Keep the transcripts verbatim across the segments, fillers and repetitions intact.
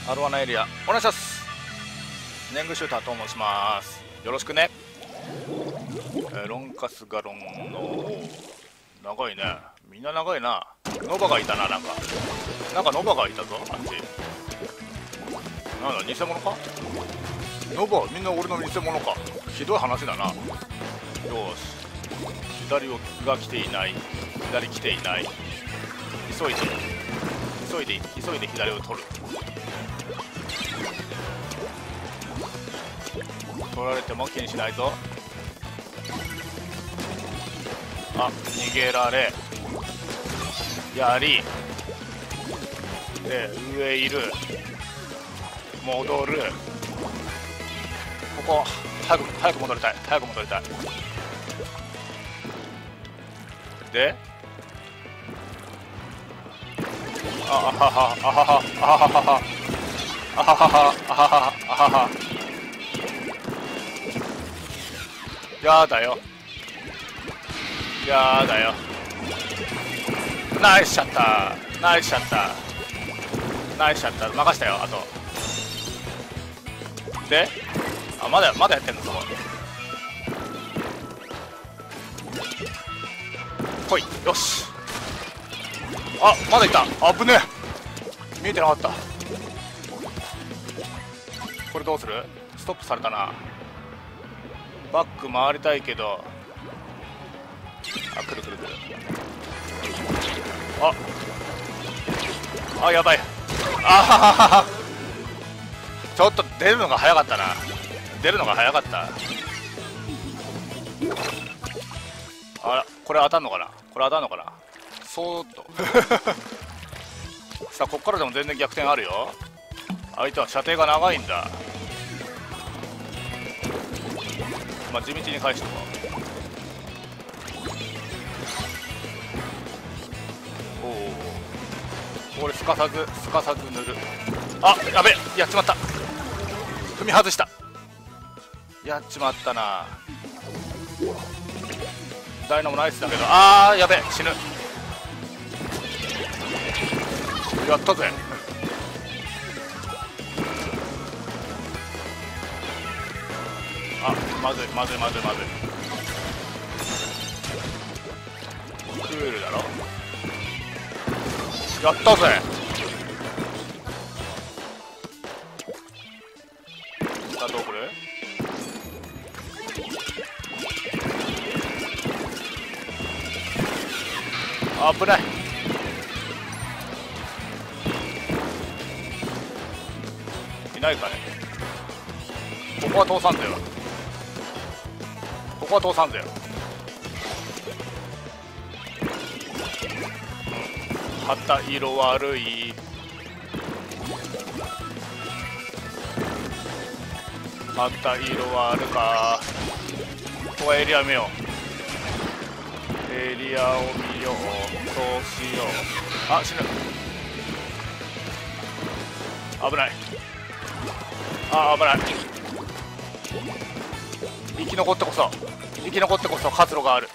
アロワナエリアお願いします。ネングシューターと申します。よろしくね。えー、ロンカスガロンの長いね。みんな長いな。ノバがいたな。なんかなんかノバがいたぞあっち。なんだ偽物か。ノバみんな俺の偽物か。ひどい話だな。よし、左が来ていない。左来ていない。急いで急いで急いで左を取る。取られても気にしないぞ。あ、逃げられやりで上いる戻る。ここ早く早く戻りたい早く戻りたい。であははあははあははあははあははあははやだよやだよ。ナイスシャッターナイスシャッターナイスシャッター任したよ。あとであまだまだやってんのそこ。来い。よし。あまだいた。あぶねえ見えてなかった。これどうする。ストップされたな。バック回りたいけどあ来る来る来る。ああやばい。あはははちょっと出るのが早かったな。出るのが早かった。あらこれ当たんのかな。これ当たんのかな。そーっとさあこっからでも全然逆転あるよ。相手は射程が長いんだ。まあ地道に返してもおお俺すかさずすかさず塗る。あやべやっちまった。踏み外した。やっちまったな。ダイナもナイスだけどあーやべ死ぬ。やったぜ。あまずいまずいまずいまずい。クールだろ。やったぜ。さあどう来る。危ない。いないかね。ここは通さんぜよ。ここは通さんぜよ。旗色悪い。旗色悪か。ここはエリア見よう。エリアを見よう。そうしよう。あ死ぬ。危ない。あ危ない。生き残ってこそ生き残ってこそ活路がある。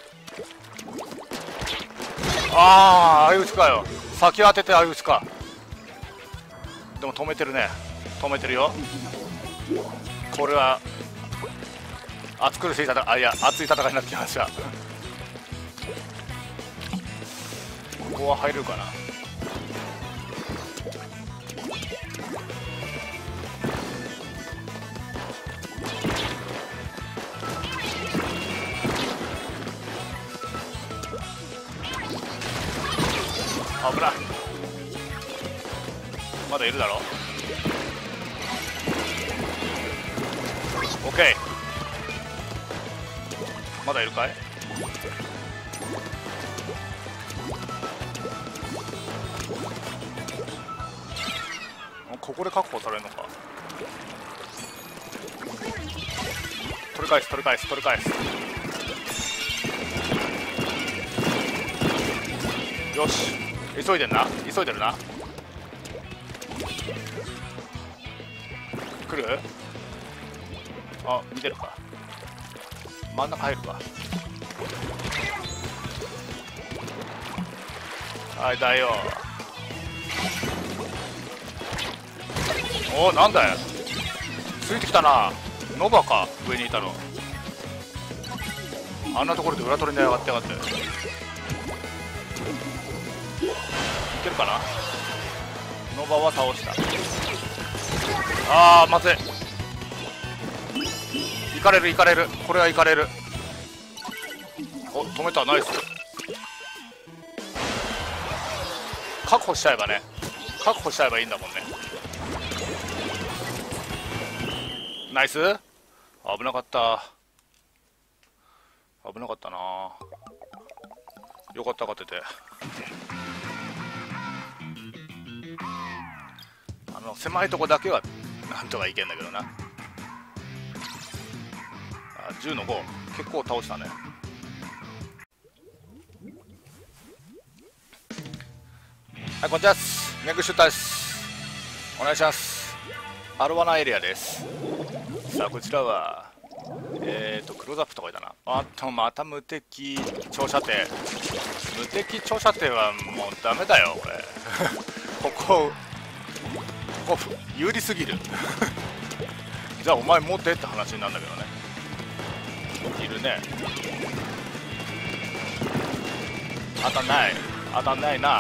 ああ相打ちかよ。先当てて相打ちか。でも止めてるね。止めてるよ。これは熱苦しい戦い。あいや熱い戦いになってきました。ここは入れるかな。危ない。まだいるだろ。オッケー。まだいるかい。ここで確保されるのか。取り返す取り返す取り返す。よし急いでんな急いでるな。来る。あ見てるか。真ん中入るか。はいだよ。 おお、なんだよ、ついてきたな。ノバか、上にいたの。あんなところで裏取りに上がってやがって。いけるかな。ノバは倒した。あー、まずい。いかれるいかれる、これはいかれる。お、止めた。ナイス。確保しちゃえばね、確保しちゃえばいいんだもんね。ナイス。危なかった、危なかったな。よかった勝てて。あの狭いとこだけはなんとかいけんだけどな。あ、じゅうのご結構倒したね。はい、こんにちは。メグシューターです。お願いします。アルワナエリアです。さあ、こちらはえーとクローズアップとかいたな。あとまた無敵長射程。無敵長射程はもうダメだよこれここここ有利すぎるじゃあお前持ってって話になるんだけどね。いるね。当たんない、当たんないな。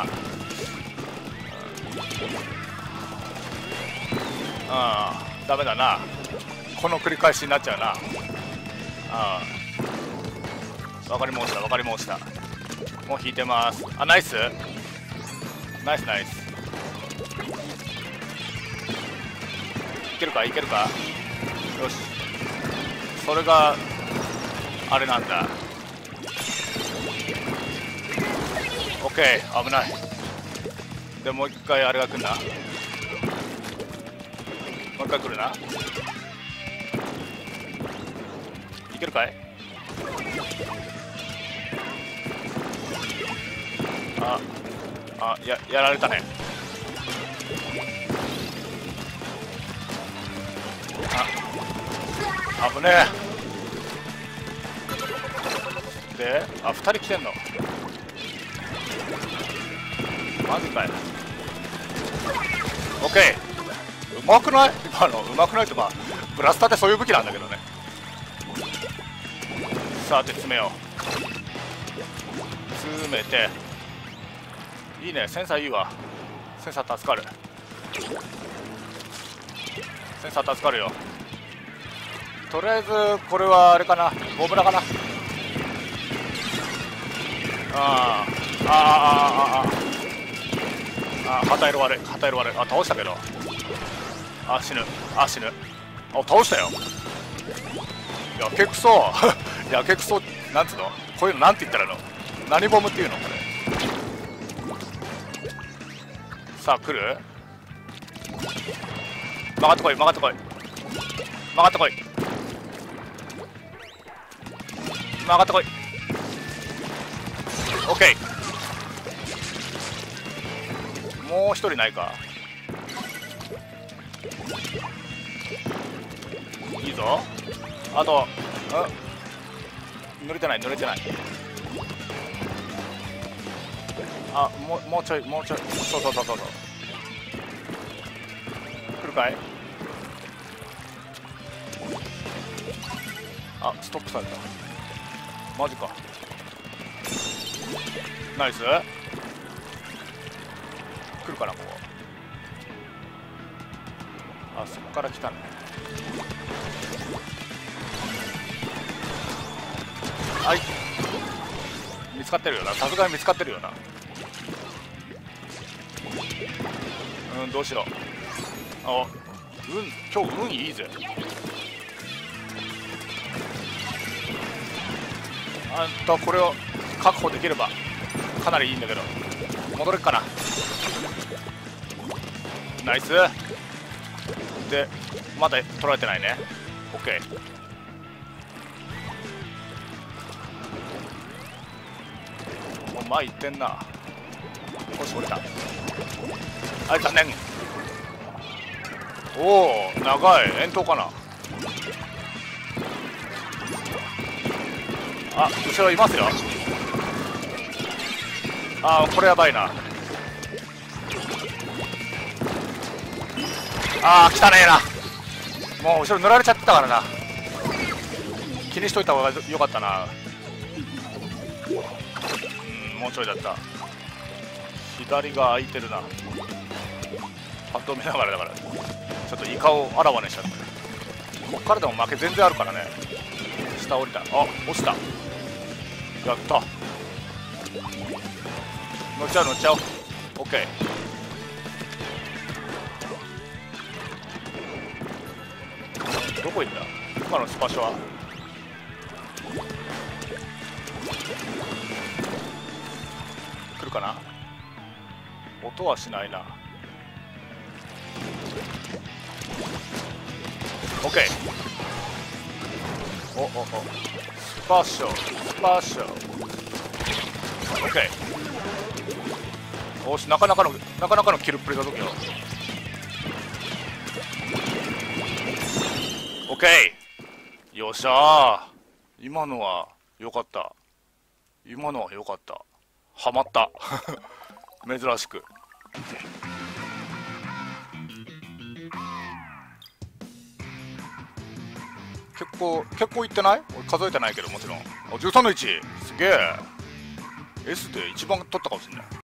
ああ、ダメだな。この繰り返しになっちゃうな。ああ、わかり申したわかり申した。もう引いてます。あ、ナイスナイスナイス。いけるかいけるか。よし、それがあれなんだ。オッケー、危ない。でもう一回あれが来るな。もう一回来るな。いけるかい。ああ、ややられたね。あ、危ねえ。で、あ、ふたり来てんの。マジかい。オッケー、うまくない今の。うまくないとか、ブラスターってそういう武器なんだけどね。さて詰めよう。詰めていいね。センサーいいわ。センサー助かる。センサー助かるよ。とりあえずこれはあれかな、ゴブラかな。あーあーあーあーあー、旗色悪い、旗色悪い。あ、倒したけど。あ、死ぬ。あ、死ぬ。あ、倒したよ。やけくそやけくそ、なんつうの、こういうのなんて言ったらいいの。何ボムっていうのこれ。さあ来る。曲がってこい曲がってこい曲がってこい曲がってこい。オッケー。もう一人ないか。いいぞ。あと、うん、濡れてない濡れてない。あ、もうもうちょいもうちょい。そうそうそうそうそう。来るかい。あ、ストップされた。マジか。ナイス。来るかなここ。あ、そこから来たね。はい、見つかってるよな。さすがに見つかってるよな。うん、どうしよう。あ、うん、今日運いいぜ。あんとこれを確保できればかなりいいんだけど。戻れっかな。ナイスで、まだ取られてないね。オッケー。もう前行ってんな。少し折れた。あれ残念。おお、長い。遠投かな。あ、後ろいますよ。あー、これやばいな。 ああ汚ねえな。もう後ろ塗られちゃってたからな。気にしといた方がよかったな。うん、もうちょいだった。左が空いてるな。パッと見ながらだからちょっとイカをあらわにしちゃって。こっからでも負け全然あるからね。下降りた。あ、落ちた。やった。乗っちゃう乗っちゃおう。オッケー。どこ行った？今のスパショは来るかな。音はしないな。オッケー。おおおスパショスパショ。オッケー。おし、なかなかのなかなかのキルっぷりだぞ今日。オッケー。よっしゃー。今のは良かった。今のは良かった。ハマった珍しく。結構結構いってない？俺数えてないけどもちろん。あ、じゅうさんのいち。すげえ。 S で一番取ったかもしれない。